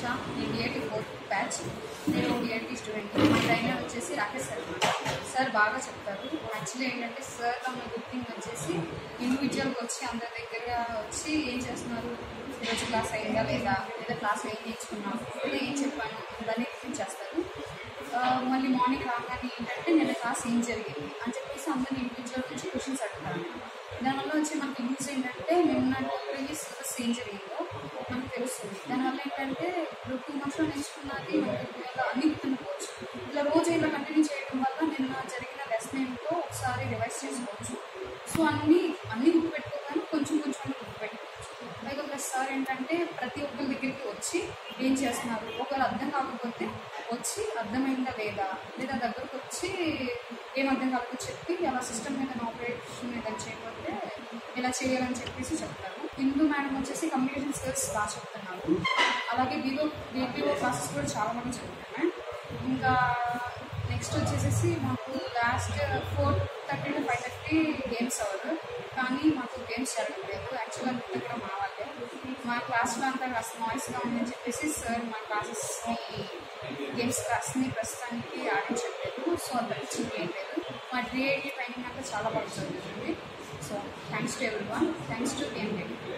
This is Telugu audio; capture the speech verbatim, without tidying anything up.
నేను డిఐటి ఫోర్త్ బ్యాచ్. నేను డిఐటి స్టూడెంట్. మా ట్రైనర్ వచ్చేసి రాకేష్ సార్ అనమాట. సార్ బాగా చెప్తారు. యాక్చువల్లీ ఏంటంటే సార్ తమ గుడ్ థింగ్ వచ్చేసి ఇండివిజువల్గా వచ్చి అందరి దగ్గర వచ్చి ఏం చేస్తున్నారు, ఈరోజు క్లాస్ అయిందా లేదా, లేదా క్లాస్ ఏం నేర్చుకున్నాము, లేదా ఏం చెప్పాను దాన్ని రిఫీల్ చేస్తారు. మళ్ళీ మార్నింగ్ రాగానే ఏంటంటే నేను క్లాస్ ఏం జరిగింది అని చెప్పేసి అందరినీ ఇండివిజువల్ నుంచి క్వశ్చన్స్ అడుగుతాను. దానివల్ల వచ్చి మనకి యూజ్ ఏంటంటే నిన్న ప్రీవియస్ సిలబస్ ఏం జరిగిందో మనకు తెలుస్తుంది. దానివల్ల ఏంటంటే ఇప్పుడు టూ మంత్స్లో నేర్చుకున్నది మనకి అన్ని గుర్తుండిపోవచ్చు. ఇలా రోజు ఇలా కంటిన్యూ చేయడం వల్ల నిన్న జరిగిన లెసన్ ఏంటో ఒకసారి రివైజ్ చేసుకోవచ్చు. సో అన్నీ అన్నీ గుర్తుపెట్టుకోగానే కొంచెం కొంచెం గుర్తుపెట్టుకోవచ్చు. పైగా ప్లస్ సార్ ఏంటంటే ప్రతి ఒక్కరి దగ్గరికి వచ్చి ఏం చేస్తున్నారు, ఒకవేళ అర్థం కాకపోతే వచ్చి అర్థమైందా లేదా, లేదా దగ్గరకు వచ్చి ఏం అర్థం కాకపోతే చెప్పి అలా సిస్టమ్ మీద ఆపరేషన్ మీద చేయకపోతే ఇలా చేయాలని చెప్పేసి చెప్తారు. హిందూ మేడం వచ్చేసి కమ్యూనికేషన్ స్కిల్స్ బాగా చెప్తున్నారు. అలాగే బీఓ బీపీఓ క్లాసెస్ కూడా చాలా మంది చెప్తున్నాయి. ఇంకా నెక్స్ట్ వచ్చేసి మాకు last four thirty to five thirty games అవ్వదు, కానీ మాకు గేమ్స్ జరగలేదు. యాక్చువల్గా అంతా కూడా మా వాళ్ళే. మా క్లాస్లో అంతా కాస్త నాయిస్గా ఉందని చెప్పేసి సార్ మా క్లాసెస్ని గేమ్స్ క్లాస్ని ప్రస్తుతానికి ఆడించట్లేదు. సో అంత టీచింగ్ ఏం లేదు. మా డిఐటి ట్రైనింగ్ అంతా చాలా బాగా జరుగుతుంది. So thanks to everyone, thanks to PMKK.